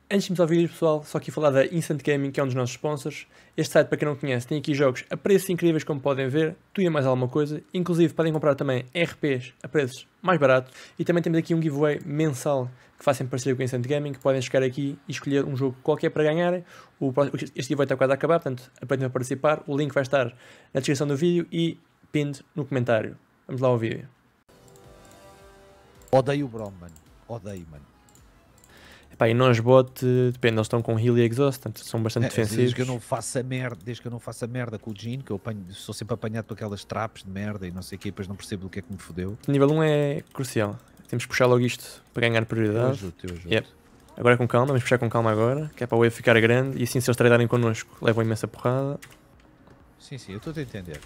Antes de começar o vídeo, pessoal, só aqui falar da Instant Gaming, que é um dos nossos sponsors. Este site, para quem não conhece, tem aqui jogos a preços incríveis, como podem ver, tudo e mais alguma coisa. Inclusive, podem comprar também RPs a preços mais baratos. E também temos aqui um giveaway mensal que faz sempre parceria com a Instant Gaming, que podem chegar aqui e escolher um jogo qualquer para ganharem. Este giveaway está quase a acabar, portanto, aproveitem para participar. O link vai estar na descrição do vídeo e pinned no comentário. Vamos lá ao vídeo. Odeio o Brom, mano. Odeio, mano. Epá, e nós bot, depende, eles estão com heal e exhaust, portanto são bastante defensivos. Desde que eu não faça merda com o Jhin, que eu sou sempre apanhado por aquelas traps de merda e não sei o que, depois não percebo do que é que me fodeu. Nível 1 é crucial. Temos que puxar logo isto para ganhar prioridade. Eu ajudo. Yep. Agora com calma, vamos puxar com calma agora, que é para o wave ficar grande e assim se eles tradarem connosco levam imensa porrada. Sim, eu estou a entender.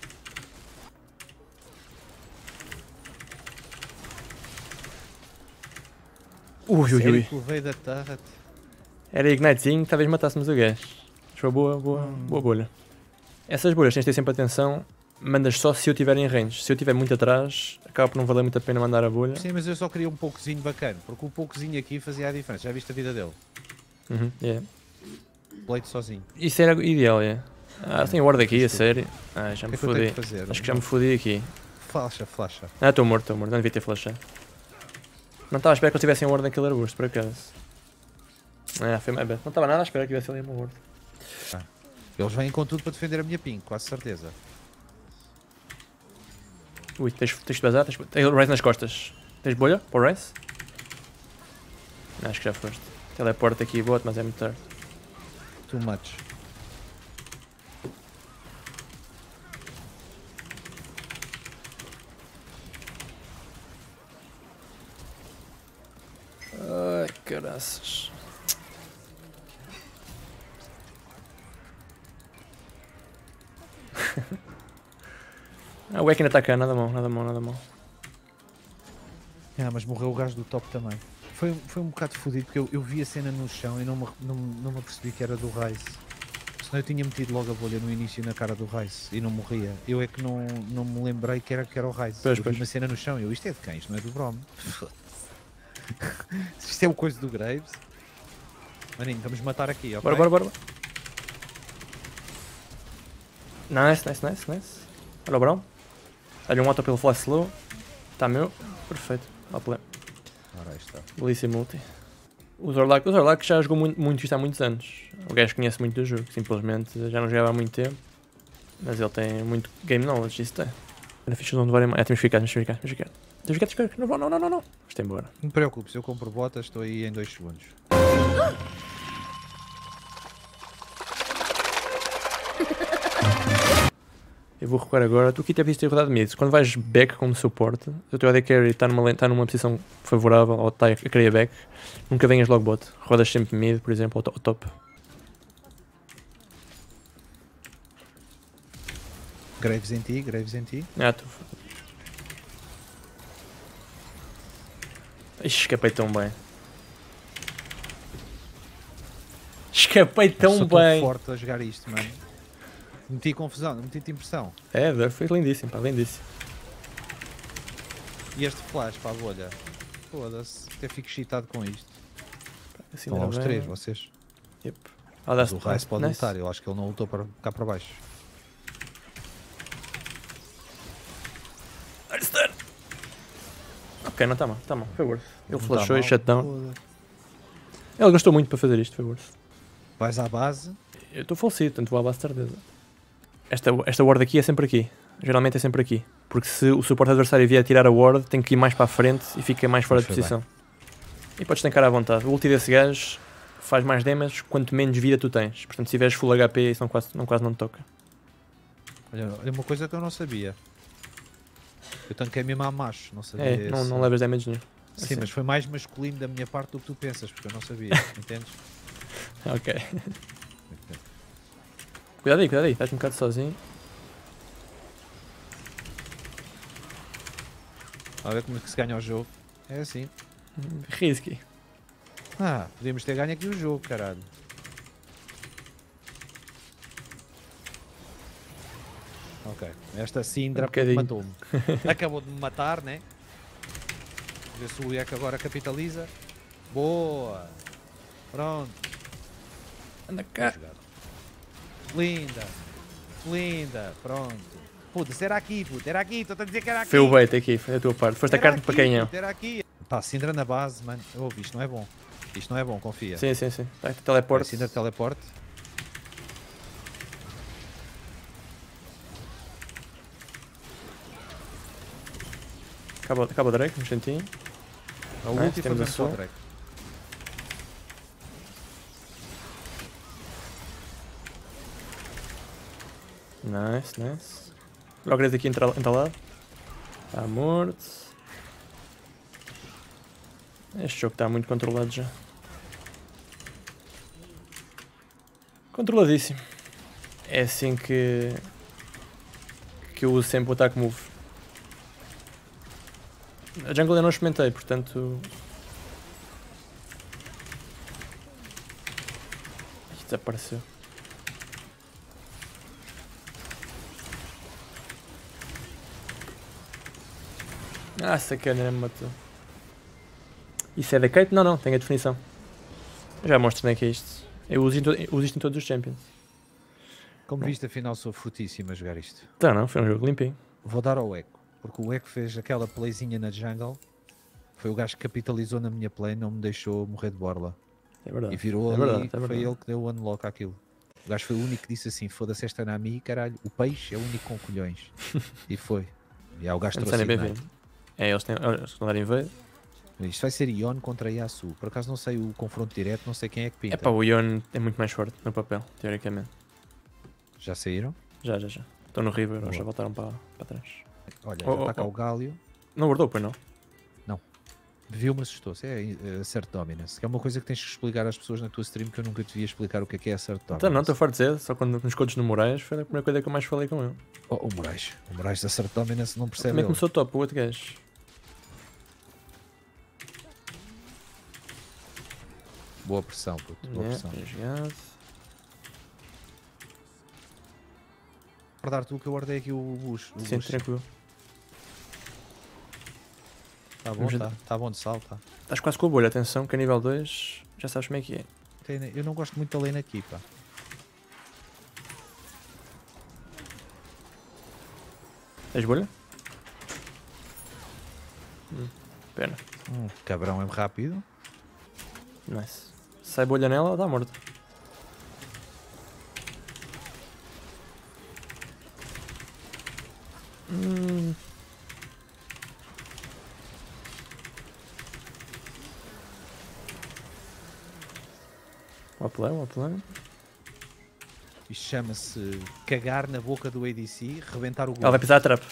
Ui. Levei da turret. Era Ignitezinho, talvez matássemos o gajo. Mas foi boa bolha. Essas bolhas tens de ter sempre atenção, mandas só se eu estiver em range. Se eu estiver muito atrás, acaba por não valer muito a pena mandar a bolha. Sim, mas eu só queria um poucozinho bacana, porque o poucozinho aqui fazia a diferença. Já viste a vida dele? Yeah. Blade sozinho. Isso era ideal, é. Tem ward aqui, a sério. Já me fodi. Acho que já me fodi aqui. Flasha. Estou morto, não devia ter flashado. Não estava a esperar que eles tivessem ward naquele arbusto, por acaso. Foi mais bad. Não estava nada a esperar que tivesse ali uma ward. Eles vêm com tudo para defender a minha ping, quase certeza. Ui, tens de bazar? Tens Rice nas costas. Tens bolha para o Rice? Acho que já foste. Teleporta aqui bot, mas é muito tarde. Too much. Ai, caraças. O Eck ainda está cá, nada mal. Mas morreu o gajo do top também. Foi um bocado fodido porque eu vi a cena no chão e não me apercebi que era do Rice. Senão eu tinha metido logo a bolha no início na cara do Rice e não morria. Eu é que não me lembrei que era o Rice. Eu vi uma cena no chão e isto é de quem? Isto não é do Brom. Isto é o coisa do Graves. Maninho, vamos matar aqui, ok? Bora. Nice. Olha o Brom. Olha um auto pelo flash slow. Está meu. Perfeito. Lá play. Ora, aí está. Belíssimo ulti. O Zorlak já jogou muito isto há muitos anos. O gajo conhece muito do jogo. Simplesmente já não jogava há muito tempo. Mas ele tem muito game knowledge. Isso tem. Ainda fiz onde vai. Temos que ficar. Não. Isto é embora. Não te preocupes, eu compro botas, estou aí em 2 segundos. Eu vou recuar agora. Tu aqui até viste ter rodado mid. Quando vais back como suporte, o teu AD Carry está numa posição favorável ou está a querer back, nunca venhas logo bot. Rodas sempre mid, por exemplo, ou top. Graves em ti. Tu. Ixi, escapei tão bem. Estou forte a jogar isto, mano. Meti confusão, meti-te impressão. Foi lindíssimo, lindíssimo. E este flash para a bolha. Foda-se, até fico excitado com isto. Assim estão lá os 3, vocês. Yep. Mas o Rice pode lutar, eu acho que ele não lutou para cá para baixo. Ok, não está mal, foi worth. Ele flashou e shutdown. Ele gastou muito para fazer isto, foi worth. Vais à base? Eu estou falecido, portanto vou à base de certeza. Esta ward aqui é sempre aqui. Geralmente é sempre aqui. Porque se o suporte adversário vier tirar a ward, tem que ir mais para a frente e fica mais fora de posição. Bem. E podes tancar à vontade. O ulti desse gajo faz mais damage quanto menos vida tu tens. Portanto, se tiveres full HP, isso quase não te toca. Olha, uma coisa que eu não sabia. Eu tanquei mesmo a macho, não sabia. Não levas damage nenhum. Sim, assim. Mas foi mais masculino da minha parte do que tu pensas, porque eu não sabia, entendes? Ok. Cuidado aí, estás um bocado sozinho. A ver como é que se ganha o jogo. É assim. Risky. Podíamos ter ganho aqui o jogo, caralho. Ok, esta Syndra matou-me. Acabou de me matar, né? Ver se o IEC agora capitaliza. Boa! Pronto. Anda cá. Linda. Linda. Pronto. Puta, se era aqui, puta. Era aqui. Estou a dizer que era aqui. Foi o bait aqui, foi a tua parte. Foste a Era carne para aqui, canhão. puta, era aqui. Pá, Syndra na base, mano. Ouve, isto não é bom. Isto não é bom, confia. Sim, sim, sim. Vai, teleporte. Syndra teleporte. Acaba o Drake, um instantinho. A Nice, ult e temos a fazemos só o sua. Drake. Nice, nice. Logo aqui entalado. Está morto. Este jogo está muito controlado já. Controladíssimo. É assim que eu uso sempre o attack move. A jungle eu não experimentei, portanto... Isto desapareceu. Ah, sacana, me matou. Isso é da Kate? Não, não, tem a definição. Eu já mostro como é que é isto. Eu uso isto em todos os Champions. Como viste, afinal sou frutíssimo a jogar isto. Então não, foi um jogo limpinho. Vou dar ao Echo, porque o Echo fez aquela playzinha na jungle. Foi o gajo que capitalizou na minha play, não me deixou morrer de borla. É verdade. E virou é ali, verdade, é foi verdade. ele que deu o unlock àquilo. O gajo foi o único que disse assim, foda-se esta Nami, caralho, o peixe é o único com colhões. E foi. E aí o gajo trouxe Antes Ignite. bem-vindo. É, eles estão a dar invadir. Isto vai ser Ion contra Yasuo. Por acaso não sei o confronto direto, não sei quem é que pinta. É pá, o Ion é muito mais forte no papel, teoricamente. Já saíram? Já. Estão no River, Boa. já voltaram para trás. Olha, Oh, já está cá oh. o Galio. Não guardou, pois não? Viu-me, assustou-se. É Assert Dominance. Que é uma coisa que tens que explicar às pessoas na tua stream que eu nunca te devia explicar o que é Assert Dominance. Então não, estou farto de dizer, só quando nos contos no Moraes foi a primeira coisa que eu mais falei com ele. Oh, o Moraes da Assert Dominance não percebe. Também ele. começou top, o outro gajo. Boa pressão, puto. Boa pressão. Bem jogado. Guardar tu que eu guardei aqui o Bush. Sim, tranquilo. Está bom, está bom de sal, tá. Estás quase com a bolha, atenção, que a nível 2 já sabes como é que é. Eu não gosto muito da lane aqui, pá. Tens bolha? Pena. Cabrão é rápido. Nice. Sai bolha nela, ela está morta. Um plano. Isto chama-se cagar na boca do ADC, rebentar o gol. Ela vai pisar a trap.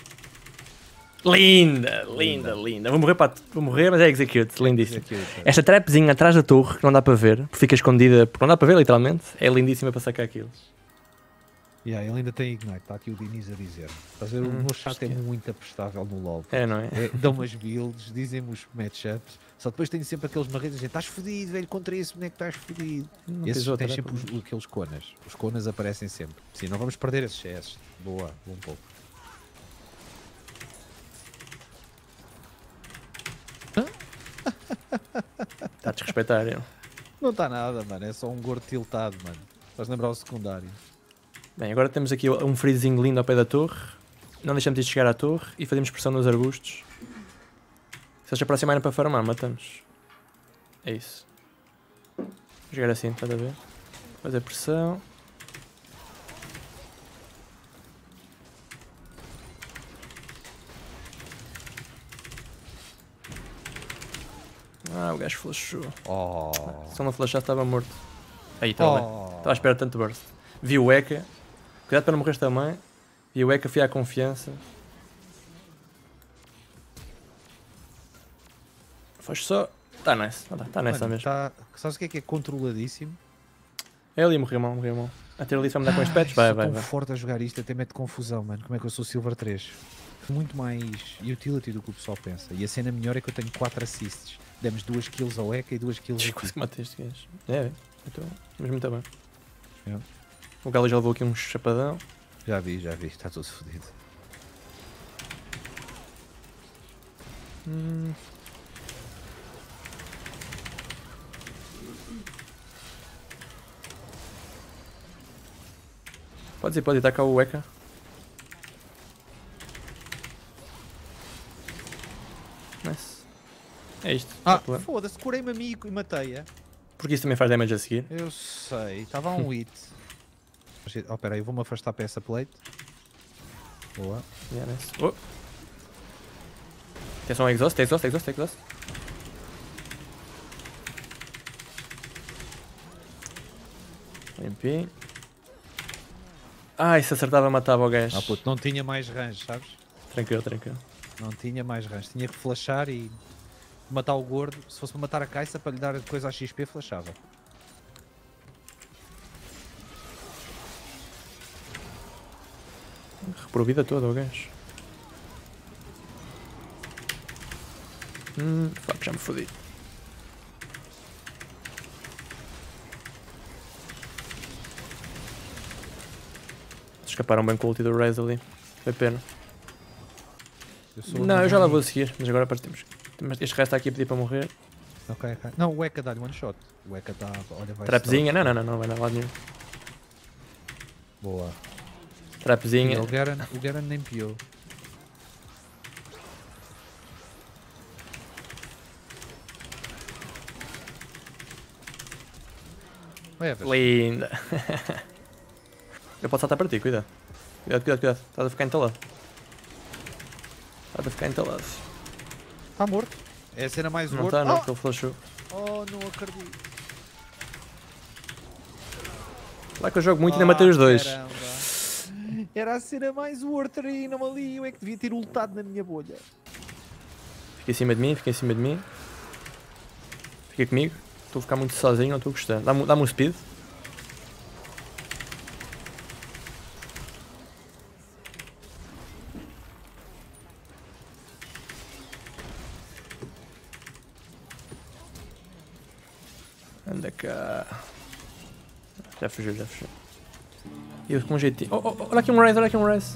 Linda. Vou morrer, mas é execute. Lindíssimo. Esta trapzinha atrás da torre, que não dá para ver, porque fica escondida, porque não dá para ver literalmente, é lindíssima para sacar aqueles. Yeah, ele ainda tem Ignite, está aqui o Diniz a dizer. Estás a ver? O meu chat é muito aprestável no LoL. É, não é? Dão-me as builds, dizem-me os matchups, só depois tenho sempre aqueles marredos a dizer estás fodido, velho, contra esse boneco estás fodido. Esses têm sempre aqueles conas. Os conas aparecem sempre. Sim, não vamos perder esses CS. Boa, um pouco. Está a desrespeitar, eu. Não está nada, mano, é só um gordo tiltado, mano. Estás a lembrar o secundário. Bem, agora temos aqui um freezinho lindo ao pé da torre. Não deixamos de chegar à torre e fazemos pressão nos arbustos. Se eles se aproximarem para farmar, matamos. É isso. Vou jogar assim, estás a ver? Fazer pressão. Ah, o gajo flashou. Oh. Se ele não flashasse estava morto. Aí, estava bem. Estava à espera de tanto burst. Vi o Eka. Cuidado para não morrer também. Vi o Eka, fui à confiança. Foste só. Está nice. Está nice mesmo. Sabes o que é controladíssimo? É ali, morreu mal. A ter ali vai me dar com os pets? Vai. Sou tão forte a jogar isto, até mete confusão, mano. Como é que eu sou Silver 3? Muito mais utility do que o pessoal pensa. E a cena melhor é que eu tenho 4 assists. Demos 2 kills ao Eka e 2 kills Quase aqui. que matei este gajo. É, então, mas muito bem. É. O Galo já levou aqui um chapadão. Já vi, está tudo fodido. Pode ir, está cá o Eka. Nice. É isto. Foda-se, curei-me a mim e matei-a. Porque isso também faz damage a seguir. Eu sei, estava a um hit. Oh, pera aí, vou-me afastar para essa plate. Boa. Yeah, nice. Oh. Atenção ao exhaust, exhaust. MP. Ah, isso acertava, matava o gajo. Ah puto, não tinha mais range, sabes? Tranquilo. Não tinha mais range, tinha que flashar e matar o gordo. Se fosse para matar a Caixa para lhe dar coisa a XP, flashava. Reparou a vida toda o gajo. Fuck, já me fodi. Escaparam bem com o ulti do Raze ali. Foi pena. Não, eu já lá vou seguir, mas agora partimos. Este resto está aqui a pedir para morrer. Ok. Não, o Eka dá-lhe one shot. O Eka está. Olha, vai. Trapzinha? Não vai dar lado nenhum. Boa. Trapzinha. O Garen nem piou. Linda. Eu posso saltar para ti, cuidado. Cuidado. Estás a ficar entalado. Está morto. É a cena mais Não gorda. está, não, porque ele flashou. Oh, não acredito. Lá que eu jogo muito e ainda matei os dois. Caramba. Era a cena mais water não ali. Eu é que devia ter ultado na minha bolha. Fica em cima de mim. Fica comigo. Estou a ficar muito sozinho, não estou a gostar. Dá-me um speed. Anda cá. Já fugiu. E eu com um jeitinho. Olha aqui um Rise.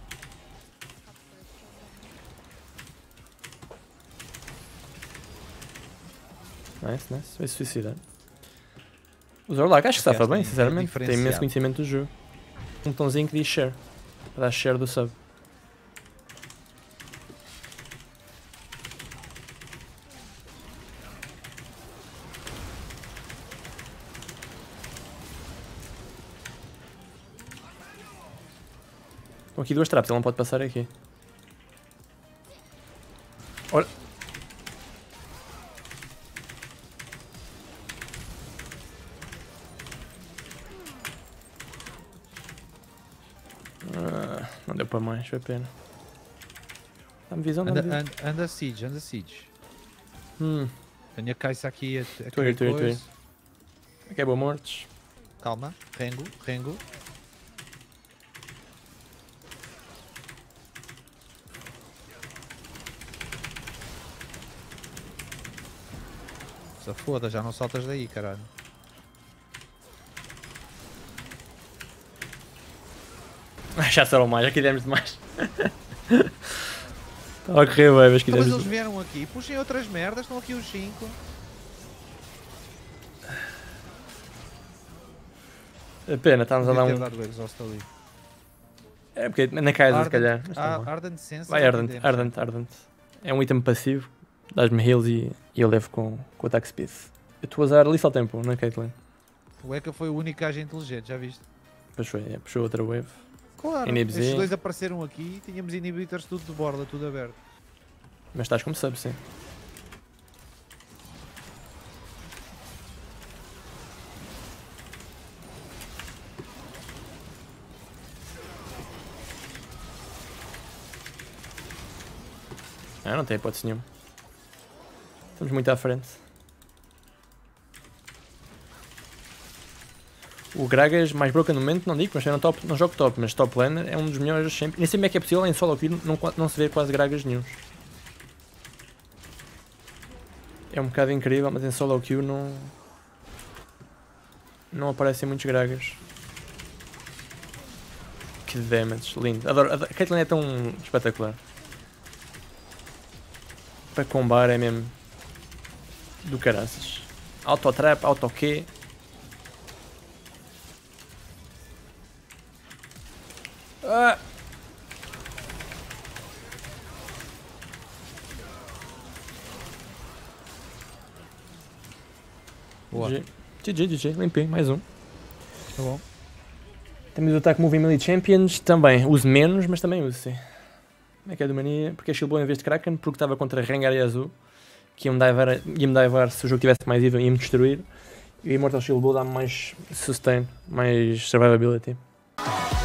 Nice. Vai se suicidar. O Zorlak acho que safa bem, sinceramente. Tem imenso conhecimento do jogo. Um botãozinho que diz share. Para dar share do sub. Estão aqui duas traps, ele não pode passar aqui. Olha. Não deu para mais, foi pena. Dá-me visão, Anda siege. Tenho a Caixa aqui Estou aí. Acabou mortos. Calma, Rengo. Se foda, já não saltas daí, caralho. Já serão mais, já quisemos demais. Estava a correr bem, mas quisemos. Mas eles vieram aqui, puxem outras merdas, estão aqui os 5. É pena, estávamos a dar um. É porque na casa, se calhar. Ardent Sense. Vai Ardent. É um item passivo. Dás-me heals e eu levo com o ataque speed. Eu estou a usar Lethal Tempo, não é, Caitlyn? O Eka foi o único gajo inteligente, já viste? Pois foi, puxou outra wave. Claro, estes dois apareceram aqui e tínhamos inhibitors tudo de borda, tudo aberto. Mas estás como sub, sim. Não tem hipótese nenhuma. Estamos muito à frente. O Gragas mais broken no momento, não digo, mas eu não jogo top, mas top laner é um dos melhores sempre. Nem sei como é que é possível em solo queue não se vê quase Gragas nenhum. É um bocado incrível, mas em solo queue não aparecem muitos Gragas. Que damage, lindo. Adoro, a Caitlyn é tão espetacular. Para combar é mesmo do caraças. Auto-trap, auto-Q. Ah. Boa. GG, limpei, mais um. Tá bom. Temos o Attack Moving Melee Champions, também uso menos, mas também uso, sim. Como é que é do mania? Porque é Shield em vez de Kraken, porque estava contra Rengar e Azul, que ia-me divar se o jogo tivesse mais even, ia-me destruir. E o Immortal Shield dá-me mais sustain, mais survivability.